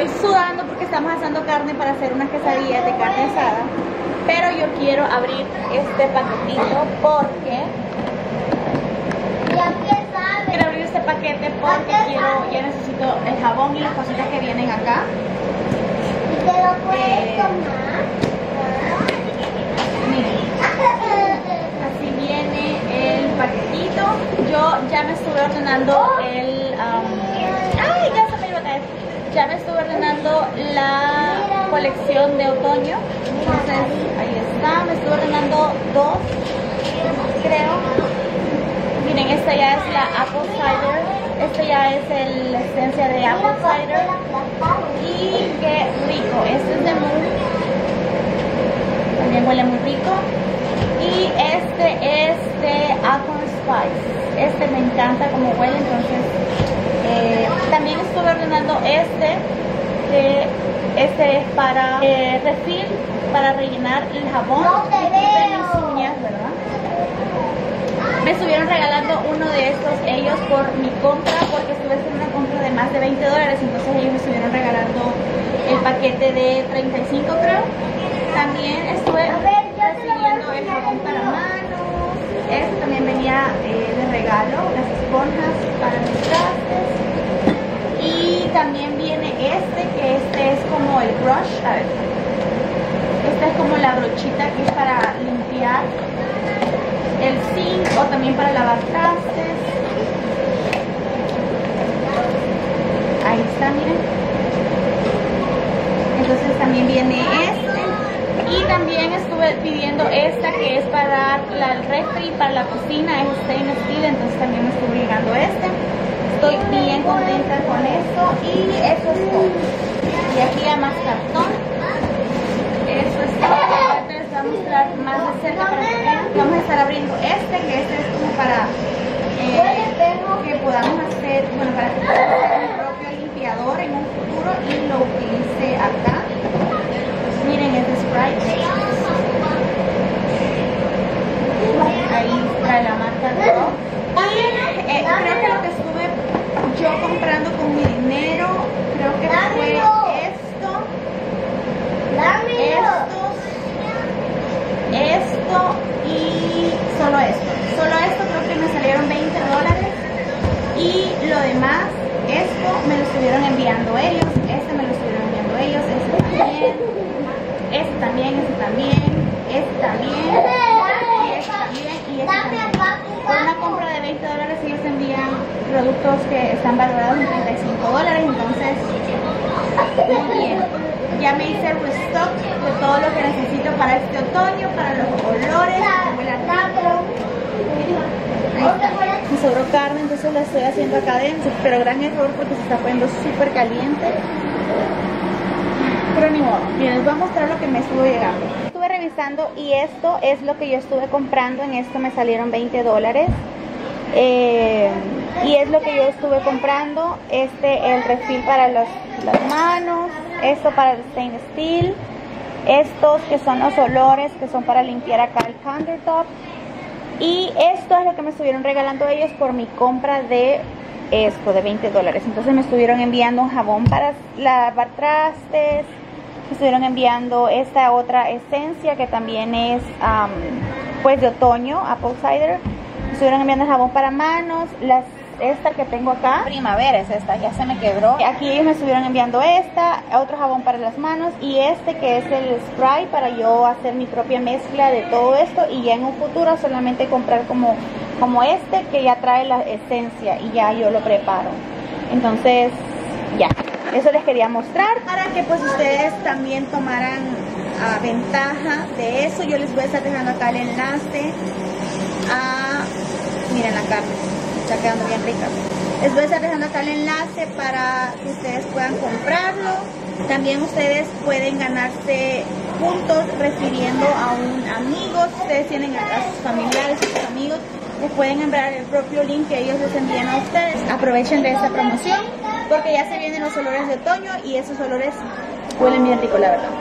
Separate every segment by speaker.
Speaker 1: Estoy sudando porque estamos asando carne para hacer unas quesadillas de carne asada. Pero yo quiero abrir este paquetito porque... Quiero abrir este paquete porque ya necesito el jabón y las cositas que vienen acá.
Speaker 2: ¿Y te lo puedes tomar?
Speaker 1: Miren, así viene el paquetito. Yo ya me estuve ordenando el... ¡ay! Ya se me iba a caer. Ya me estuve ordenando la colección de otoño. Entonces, ahí está. Me estuve ordenando 2, creo. Miren, esta ya es la Apple Cider. Esta ya es la esencia de Apple Cider. Y qué rico. Este es de Moon. También huele muy rico. Y este es de Acorn Spice. Este me encanta como huele, entonces también estuve ordenando este es para refil, para rellenar el jabón. Mis uñas, ¿verdad? Me estuvieron regalando uno de estos ellos por mi compra, porque estuve haciendo una compra de más de $20, entonces ellos me estuvieron regalando el paquete de 35, creo. También estuve recibiendo el jabón para manos. Este también venía de regalo, las esponjas para mis trastes. Y también viene que este es como el brush, a ver. Esta es como la brochita que es para limpiar el zinc o también para lavar trastes. Ahí está, miren. Entonces también viene y también estuve pidiendo esta que es para el refri, para la cocina, es stainless steel, entonces también me estuvo llegando este. Estoy bien contenta con esto y eso es todo. Y aquí hay más cartón. Eso es todo. Ahorita les voy a mostrar más de cerca para que vean. Vamos a estar abriendo que este es como para que podamos hacer, bueno, para que podamos hacer mi propio limpiador en un futuro y lo utilice acá. Miren, es de Sprite. Ahí trae la marca de Dove. Y creo que lo que estuve yo comprando con mi dinero, creo que fue esto y solo esto. Solo esto creo que me salieron $20 y lo demás, esto me lo estuvieron enviando ellos, este me lo estuvieron enviando ellos, este también, este también, este también, y este también, y este también. Por una compra de $20 ellos envían productos que están valorados en $35, entonces muy bien. Ya me hice el restock de todo lo que necesito para este otoño, para los olores, como el artículo. Me sobró carne, entonces la estoy haciendo acá adentro, pero gran error porque se está poniendo súper caliente. Pero ni modo. Miren, les voy a mostrar lo que me estuvo llegando. Estuve revisando y esto es lo que yo estuve comprando. En esto me salieron $20. Y es lo que yo estuve comprando. El refil para las manos. Esto para el stainless steel. Estos que son los olores, que son para limpiar acá el countertop. Y esto es lo que me estuvieron regalando ellos por mi compra de esto, de $20. Entonces me estuvieron enviando un jabón para lavar trastes. Me estuvieron enviando esta otra esencia que también es pues de otoño, Apple Cider. Me estuvieron enviando el jabón para manos. Esta que tengo acá, primavera es esta, ya se me quebró. Aquí ellos me estuvieron enviando otro jabón para las manos y este que es el spray para yo hacer mi propia mezcla de todo esto y ya en un futuro solamente comprar como este que ya trae la esencia y ya yo lo preparo. Entonces ya, eso les quería mostrar para que pues ustedes también tomaran ventaja de eso. Yo les voy a estar dejando acá el enlace miren la carne, está quedando bien rica. Les voy a estar dejando acá el enlace para que ustedes puedan comprarlo. También ustedes pueden ganarse puntos refiriendo a un amigo. Si ustedes tienen a sus familiares, a sus amigos, les pueden enviar el propio link que ellos les envían a ustedes. Aprovechen de esta promoción porque ya se vienen los olores de otoño y esos olores huelen bien rico, la verdad.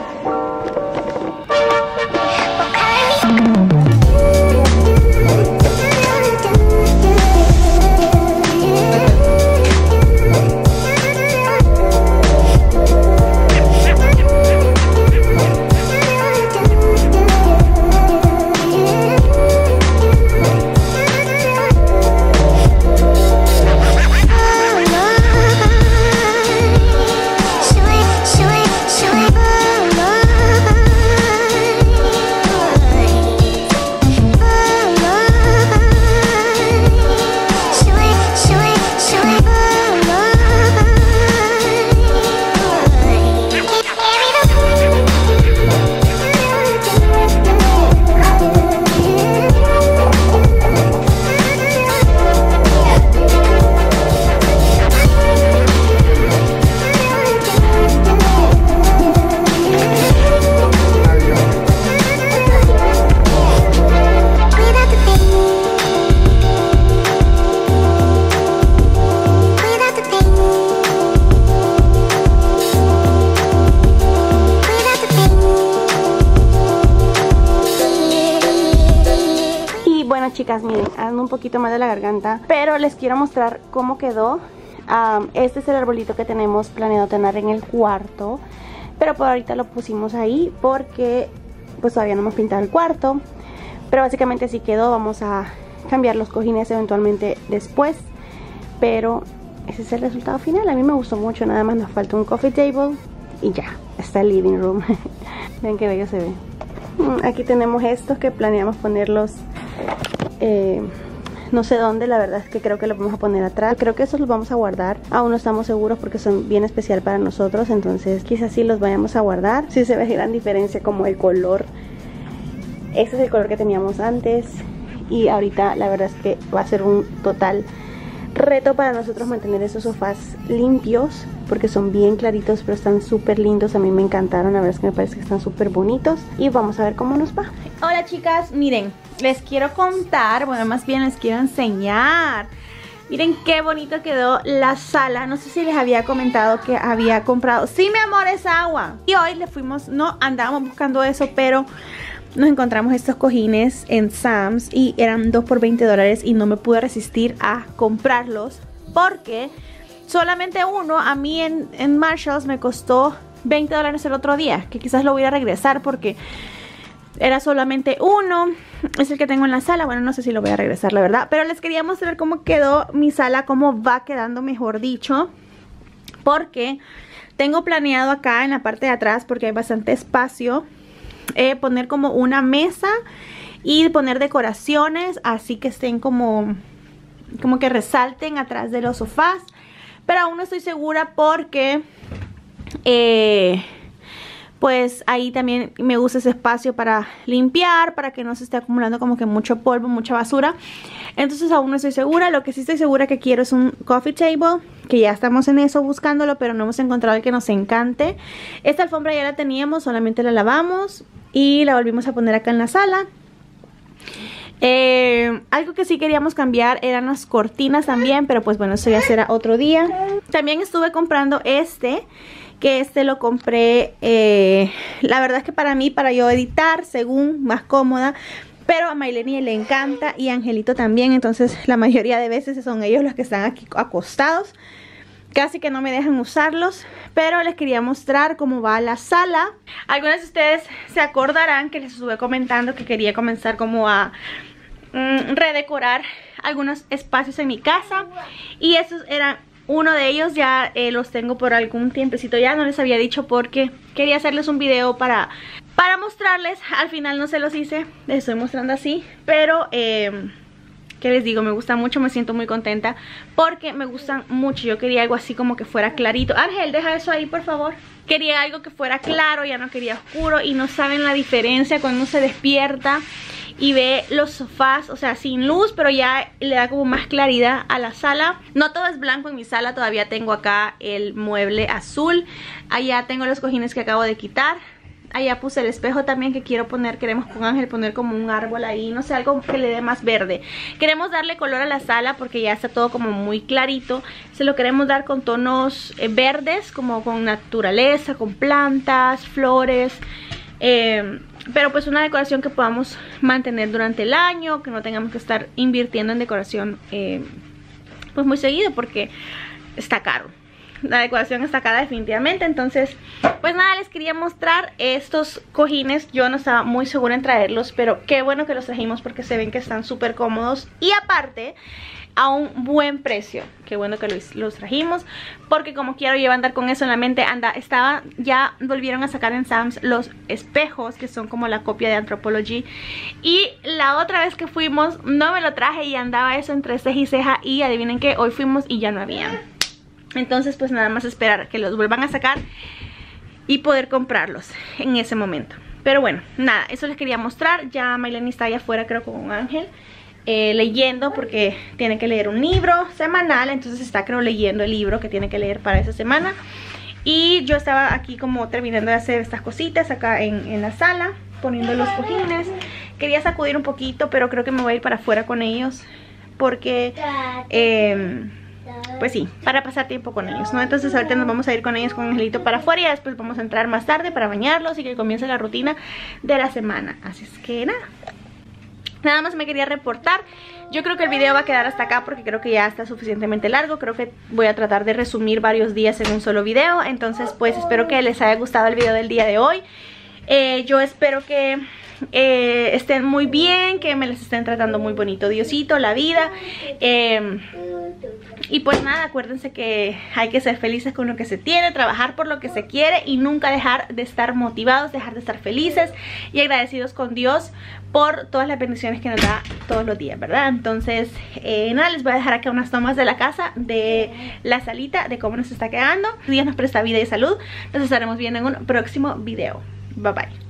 Speaker 1: chicas, miren, ando un poquito mal de la garganta, pero les quiero mostrar cómo quedó. Este es el arbolito que tenemos planeado tener en el cuarto, pero por ahorita lo pusimos ahí porque pues todavía no hemos pintado el cuarto. Pero básicamente así quedó. Vamos a cambiar los cojines eventualmente después, pero ese es el resultado final. A mí me gustó mucho. Nada más nos falta un coffee table y ya está el living room. Ven qué bello se ve. Aquí tenemos estos que planeamos ponerlos no sé dónde. La verdad es que creo que los vamos a poner atrás. Creo que esos los vamos a guardar. Aún no estamos seguros porque son bien especial para nosotros, entonces quizás sí los vayamos a guardar. Sí se ve gran diferencia como el color. Este es el color que teníamos antes y ahorita la verdad es que va a ser un total reto para nosotros mantener esos sofás limpios, porque son bien claritos pero están súper lindos. A mí me encantaron, la verdad es que me parece que están súper bonitos y vamos a ver cómo nos va. Hola chicas, miren, les quiero contar, bueno, más bien les quiero enseñar. Miren qué bonito quedó la sala. No sé si les había comentado que había comprado, sí mi amor, es agua. Y hoy le fuimos, no andábamos buscando eso, pero nos encontramos estos cojines en Sam's y eran 2 por $20 y no me pude resistir a comprarlos porque solamente uno a mí en Marshalls me costó $20 el otro día, que quizás lo voy a regresar porque era solamente uno. Es el que tengo en la sala. Bueno, no sé si lo voy a regresar, la verdad, pero les quería mostrar cómo quedó mi sala, cómo va quedando, mejor dicho, porque tengo planeado acá en la parte de atrás, porque hay bastante espacio, poner como una mesa y poner decoraciones así que estén como que resalten atrás de los sofás, pero aún no estoy segura porque pues ahí también me gusta ese espacio para limpiar, para que no se esté acumulando como que mucho polvo, mucha basura. Entonces aún no estoy segura. Lo que sí estoy segura que quiero es un coffee table, que ya estamos en eso buscándolo, pero no hemos encontrado el que nos encante. Esta alfombra ya la teníamos, solamente la lavamos y la volvimos a poner acá en la sala. Algo que sí queríamos cambiar eran las cortinas también, pero pues bueno, eso ya será otro día. También estuve comprando que este lo compré, la verdad es que para mí, para yo editar, según más cómoda, pero a Mayleni le encanta y a Angelito también, entonces la mayoría de veces son ellos los que están aquí acostados, casi que no me dejan usarlos, pero les quería mostrar cómo va la sala. Algunos de ustedes se acordarán que les estuve comentando que quería comenzar como a redecorar algunos espacios en mi casa, y esos eran uno de ellos. Ya los tengo por algún tiempecito, ya no les había dicho porque quería hacerles un video para mostrarles. Al final no se los hice, les estoy mostrando así, pero ¿qué les digo? Me gusta mucho, me siento muy contenta porque me gustan mucho. Yo quería algo así como que fuera clarito. Ángel, deja eso ahí por favor. Quería algo que fuera claro, ya no quería oscuro, y no saben la diferencia cuando uno se despierta y ve los sofás, o sea, sin luz, pero ya le da como más claridad a la sala. No todo es blanco en mi sala, todavía tengo acá el mueble azul. Allá tengo los cojines que acabo de quitar. Allá puse el espejo también que quiero poner. Queremos con Ángel poner como un árbol ahí, no sé, algo que le dé más verde. Queremos darle color a la sala porque ya está todo como muy clarito. Se lo queremos dar con tonos verdes, como con naturaleza, con plantas, flores. Pero pues una decoración que podamos mantener durante el año, que no tengamos que estar invirtiendo en decoración pues muy seguido porque está caro. La decoración está cara definitivamente. Entonces pues nada, les quería mostrar estos cojines. Yo no estaba muy segura en traerlos, pero qué bueno que los trajimos porque se ven que están súper cómodos y aparte a un buen precio. Qué bueno que los trajimos, porque como quiero yo andar con eso en la mente. Ya volvieron a sacar en Sam's los espejos que son como la copia de Anthropologie, y la otra vez que fuimos no me lo traje y andaba eso entre ceja y ceja, y adivinen que hoy fuimos y ya no habían. Entonces pues nada más esperar que los vuelvan a sacar y poder comprarlos en ese momento. Pero bueno, nada, eso les quería mostrar. Ya Mayleni está allá afuera, creo, con Ángel, leyendo porque tiene que leer un libro semanal. Entonces está, creo, leyendo el libro que tiene que leer para esa semana. Y yo estaba aquí como terminando de hacer estas cositas acá en la sala, poniendo los cojines. Quería sacudir un poquito, pero creo que me voy a ir para afuera con ellos porque pues sí, para pasar tiempo con ellos, ¿no? Entonces ahorita nos vamos a ir con ellos, con Angelito, para afuera, y después vamos a entrar más tarde para bañarlos y que comience la rutina de la semana. Así es que nada, nada más me quería reportar. Yo creo que el video va a quedar hasta acá porque creo que ya está suficientemente largo. Creo que voy a tratar de resumir varios días en un solo video. Entonces pues espero que les haya gustado el video del día de hoy. Yo espero que estén muy bien, que me les estén tratando muy bonito Diosito, la vida. Y pues nada, acuérdense que hay que ser felices con lo que se tiene, trabajar por lo que se quiere y nunca dejar de estar motivados, dejar de estar felices y agradecidos con Dios por todas las bendiciones que nos da todos los días, ¿verdad? Entonces, nada, les voy a dejar acá unas tomas de la casa, de la salita, de cómo nos está quedando. Dios nos presta vida y salud. Nos estaremos viendo en un próximo video. Bye bye.